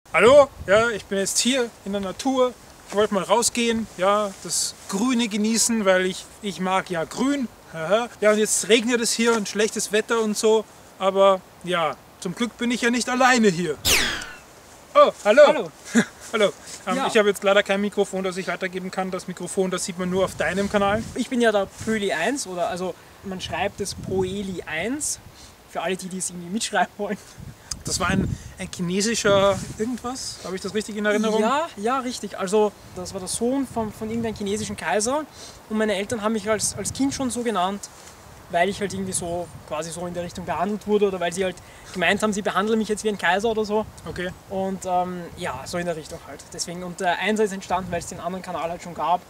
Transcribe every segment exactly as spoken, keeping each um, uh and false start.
Hallo, ja, ich bin jetzt hier in der Natur. Ich wollte mal rausgehen, ja, das Grüne genießen, weil ich, ich mag ja grün. Ja, und jetzt regnet es hier und schlechtes Wetter und so. Aber ja, zum Glück bin ich ja nicht alleine hier. Oh, hallo. Hallo. Hallo. Ähm, Ja. Ich habe jetzt leider kein Mikrofon, das ich weitergeben kann. Das Mikrofon, das sieht man nur auf deinem Kanal. Ich bin ja der Pöli eins, oder also man schreibt es Poeli eins, für alle, die dies irgendwie mitschreiben wollen. Das war ein, ein chinesischer irgendwas. Habe ich das richtig in Erinnerung? Ja, ja, richtig. Also das war der Sohn von, von irgendeinem chinesischen Kaiser und meine Eltern haben mich als, als Kind schon so genannt, weil ich halt irgendwie so quasi so in der Richtung behandelt wurde oder weil sie halt gemeint haben, sie behandeln mich jetzt wie ein Kaiser oder so. Okay. Und ähm, ja, so in der Richtung halt. Deswegen, und der Einser ist entstanden, weil es den anderen Kanal halt schon gab.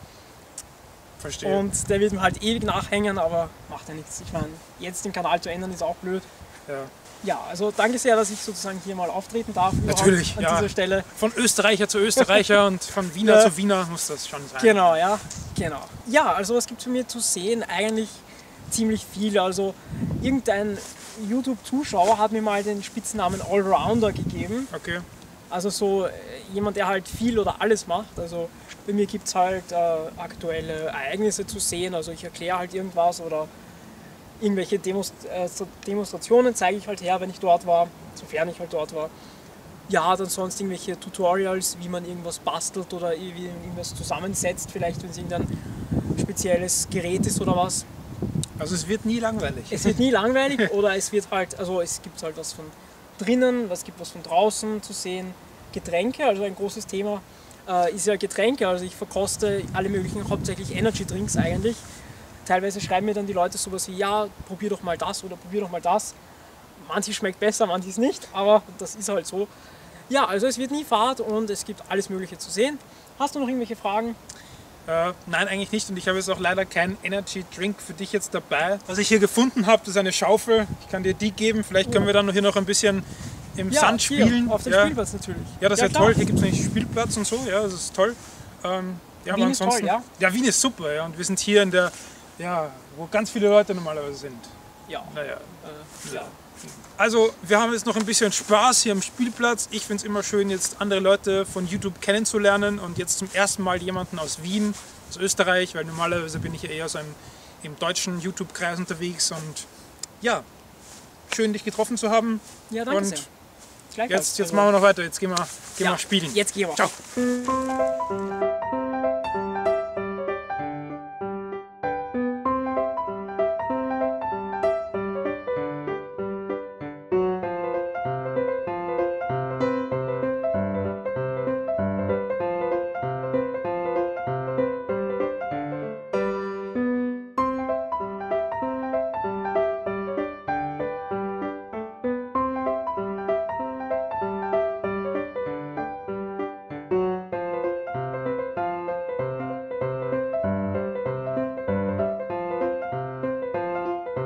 Verstehe. Und der wird mir halt ewig nachhängen, aber macht ja nichts. Ich meine, jetzt den Kanal zu ändern ist auch blöd. Ja. Ja, also danke sehr, dass ich sozusagen hier mal auftreten darf. Natürlich, an ja. dieser Stelle. Von Österreicher zu Österreicher und von Wiener Ja. zu Wiener muss das schon sein. Genau, ja, genau. Ja, also was gibt es für mich zu sehen? Eigentlich ziemlich viel. Also irgendein YouTube-Zuschauer hat mir mal den Spitznamen Allrounder gegeben. Okay. Also so äh, jemand, der halt viel oder alles macht. Also bei mir gibt es halt äh, aktuelle Ereignisse zu sehen. Also ich erkläre halt irgendwas oder irgendwelche Demos, äh, Demonstrationen zeige ich halt her, wenn ich dort war, sofern ich halt dort war. Ja, dann sonst irgendwelche Tutorials, wie man irgendwas bastelt oder wie irgendwas zusammensetzt, vielleicht wenn es irgendein spezielles Gerät ist oder was. Also es wird nie langweilig. Es wird nie langweilig oder es wird halt, also es gibt halt was von drinnen, es gibt was von draußen zu sehen. Getränke, also ein großes Thema äh, ist ja Getränke, also ich verkoste alle möglichen, hauptsächlich Energy Drinks eigentlich. Teilweise schreiben mir dann die Leute sowas wie, ja, probier doch mal das oder probier doch mal das. Manches schmeckt besser, manches nicht, aber das ist halt so. Ja, also es wird nie fad und es gibt alles Mögliche zu sehen. Hast du noch irgendwelche Fragen? Äh, nein, eigentlich nicht. Und ich habe jetzt auch leider keinen Energy Drink für dich jetzt dabei. Was ich hier gefunden habe, das ist eine Schaufel. Ich kann dir die geben. Vielleicht können wir dann hier noch ein bisschen im Ja, Sand hier, spielen. auf dem ja. Spielplatz natürlich. Ja, das Ja, wäre klar. toll. Hier gibt es nämlich Spielplatz und so. Ja, das ist toll. Ähm, ja, Wien aber ist toll, ansonsten, ja? Ja, Wien ist super. Ja. Und wir sind hier in der, ja, wo ganz viele Leute normalerweise sind. Ja. Naja. Äh, ja. Also, wir haben jetzt noch ein bisschen Spaß hier am Spielplatz. Ich finde es immer schön, jetzt andere Leute von YouTube kennenzulernen und jetzt zum ersten Mal jemanden aus Wien, aus Österreich, weil normalerweise bin ich ja eher so im, im deutschen YouTube-Kreis unterwegs und ja, schön dich getroffen zu haben. Ja, danke und sehr. Gleichfalls. jetzt, jetzt Also, machen wir noch weiter, jetzt gehen wir, gehen ja, wir spielen. Jetzt gehen wir. Ciao.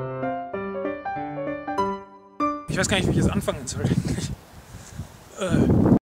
Ich weiß gar nicht, wie ich jetzt anfangen soll. Äh,